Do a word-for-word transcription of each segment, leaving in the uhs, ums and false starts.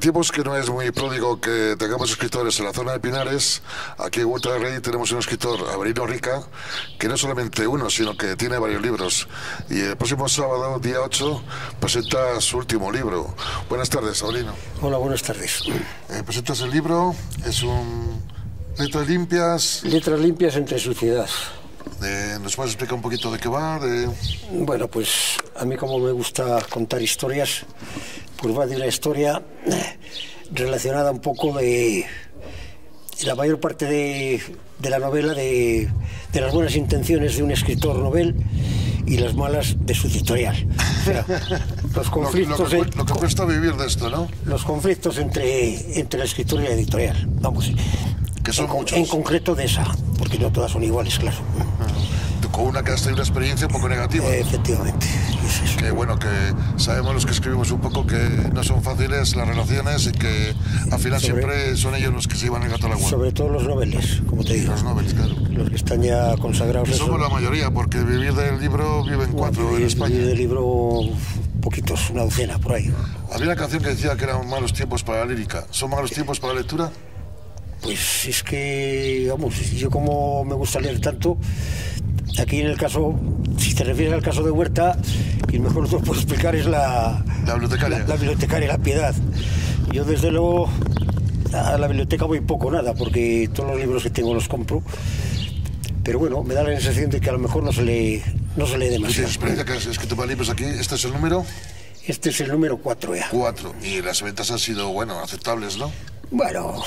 sentimos que no es muy pródigo que tengamos escritores en la zona de Pinares. Aquí en Huerta del Rey tenemos un escritor, Avelino Rica, que no solamente uno, sino que tiene varios libros. Y el próximo sábado, día ocho, presenta su último libro. Buenas tardes, Avelino. Hola, buenas tardes. Eh, presentas el libro, es un... Letras limpias... Letras limpias entre suciedad. Eh, ¿Nos puedes explicar un poquito de qué va? De... Bueno, pues a mí como me gusta contar historias, pues va de una historia relacionada un poco de, de la mayor parte de, de la novela, de, de las buenas intenciones de un escritor novel y las malas de su editorial. O sea, los conflictos... Lo, lo, que, lo que cuesta vivir de esto, ¿no? Los conflictos entre, entre el escritor y la editorial, vamos. Que son en, muchos. En concreto de esa, porque no todas son iguales, claro. Con una que has tenido una experiencia un poco negativa. Eh, efectivamente. Es eso. Que bueno, que sabemos los que escribimos un poco que no son fáciles las relaciones y que al final sobre, siempre son ellos los que se llevan el gato al agua. Sobre todo los noveles, como te digo. Los noveles, claro. Los que están ya consagrados. Que somos la mayoría, porque vivir del libro viven cuatro bueno, en España. Vivir del libro, poquitos, una docena por ahí. Había una canción que decía que eran malos tiempos para la lírica. ¿Son malos tiempos para la lectura? Pues es que, vamos, yo como me gusta leer tanto, aquí en el caso, si te refieres al caso de Huerta, quien mejor nos lo puedo explicar es la, la bibliotecaria. La, la bibliotecaria, la Piedad. Yo desde luego a la biblioteca voy poco nada, porque todos los libros que tengo los compro, pero bueno, me da la sensación de que a lo mejor no se lee, no se lee demasiado. ¿Tienes experiencia que has escrito más libros aquí? ¿Este es el número? Este es el número cuatro ya. Cuatro. Y las ventas han sido, bueno, aceptables, ¿no? Bueno...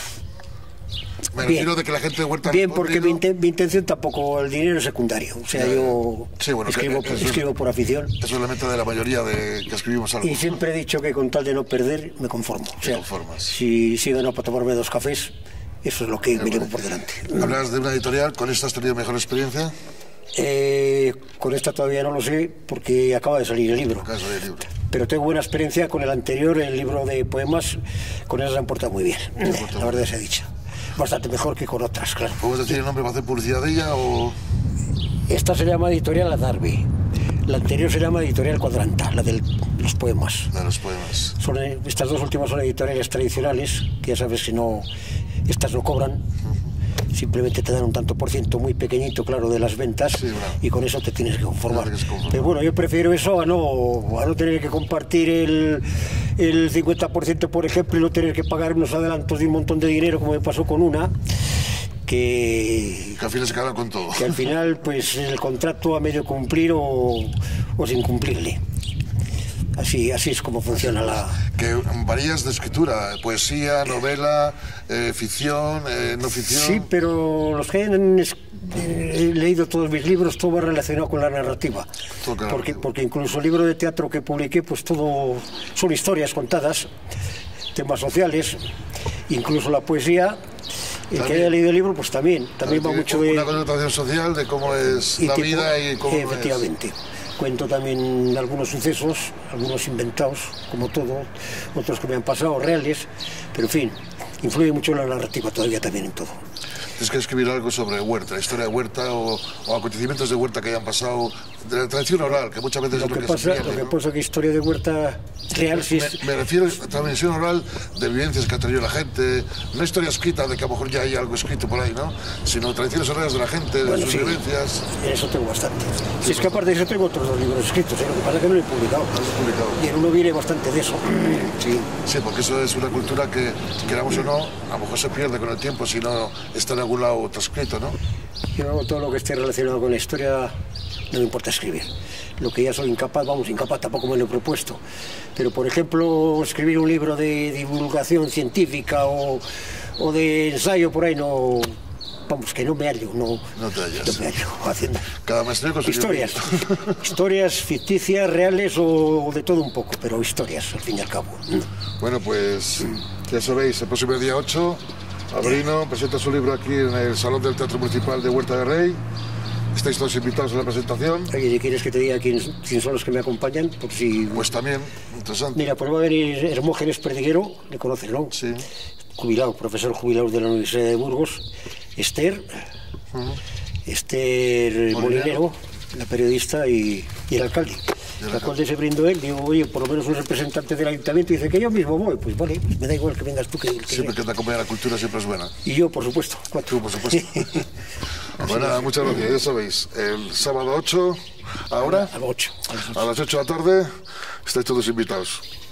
Me refiero de que la gente de Huerta... Bien, porque mi, inten mi intención tampoco, el dinero es secundario. O sea, yo sí, bueno, escribo, que, escribo es, por afición. Eso es la meta de la mayoría de que escribimos algo. Y siempre he dicho que con tal de no perder, me conformo. O sea, conformas. Si, si gano para tomarme dos cafés, eso es lo que me llevo por delante. ¿Hablas de una editorial? ¿Con esta has tenido mejor experiencia? Eh, con esta todavía no lo sé, porque acaba de salir el libro. Acaba de salir el libro. Pero tengo buena experiencia con el anterior, el libro de poemas. Con eso se han portado muy bien, la verdad se ha dicho. Bastante mejor que con otras, claro. ¿Puedes decir el nombre para hacer publicidad de ella o...? Esta se llama Editorial Adarve. La anterior se llama Editorial Cuadranta, la de los poemas. De los poemas. Son, estas dos últimas son editoriales tradicionales, que ya sabes que no... Estas no cobran. Uh-huh. Simplemente te dan un tanto por ciento muy pequeñito, claro, de las ventas, sí, bueno, y con eso te tienes que conformar. Tienes que conformar. Pero bueno, yo prefiero eso a no, a no tener que compartir el, el cincuenta por ciento, por ejemplo, y no tener que pagar unos adelantos de un montón de dinero, como me pasó con una, que... Que al final se quedaron con todo. Que al final, pues, el contrato a medio cumplir o, o sin cumplirle. Así, así es como funciona la... Que varías de escritura, poesía, novela, eh, ficción, eh, no ficción... Sí, pero los que han eh, he leído todos mis libros, todo va relacionado con la narrativa. Porque, porque incluso el libro de teatro que publiqué, pues todo son historias contadas, temas sociales, incluso la poesía. El que haya leído el libro, pues también, también va mucho de... Una connotación social de cómo es la tipo, vida y cómo efectivamente. es... Cuento también algunos sucesos, algunos inventados, como todo, otros que me han pasado, reales, pero en fin, influye mucho la narrativa todavía también en todo. Tienes que escribir algo sobre Huerta, la historia de Huerta o, o acontecimientos de Huerta que hayan pasado, de la tradición oral, que muchas veces lo es lo que, que pasa, se pierde, Lo que ¿no? pasa es que historia de Huerta real sí es... Me, me refiero a la tradición oral de vivencias que ha tenido la gente, no historia escrita de que a lo mejor ya hay algo escrito por ahí, ¿no? Sino tradiciones orales de la gente, de bueno, sus sí, vivencias. Eso tengo bastante. Si es que aparte de eso tengo otros dos libros escritos, ¿eh? Lo que pasa es que no lo he publicado. No lo he publicado. Y en uno viene bastante de eso. Sí. Sí, porque eso es una cultura que, queramos o no, a lo mejor se pierde con el tiempo si no está en algún lado transcrito, ¿no? Yo todo lo que esté relacionado con la historia no me importa escribir. Lo que ya soy incapaz, vamos, incapaz tampoco me lo he propuesto. Pero, por ejemplo, escribir un libro de divulgación científica o, o de ensayo por ahí no... Vamos, que no me hallo, no, no te hallas. No me hallo haciendo cada maestría con historias, historias ficticias, reales o de todo un poco, pero historias, al fin y al cabo. Bueno, pues ya sabéis, el próximo día ocho, Avelino presenta su libro aquí en el Salón del Teatro Municipal de Huerta del Rey. Estáis todos invitados a la presentación. Oye, si quieres que te diga quién, quién son los que me acompañan, por si... Pues también, interesante. Mira, pues va a venir Hermógenes Perdiguero, le conoces, ¿no? Sí. Jubilado, profesor jubilado de la Universidad de Burgos. Esther, uh-huh. Esther Molinero, Molinero, la periodista y, y el alcalde. El alcalde se brindó él, digo, oye, por lo menos un representante del ayuntamiento, dice que yo mismo voy. Pues vale, pues me da igual que vengas tú que... que siempre que te acompaña la cultura siempre es buena. Y yo, por supuesto, cuatro. Tú, por supuesto. Bueno, nada, muchas gracias, ya sabéis. El sábado ocho, ¿ahora? A las ocho. A las ocho de la tarde, estáis todos invitados.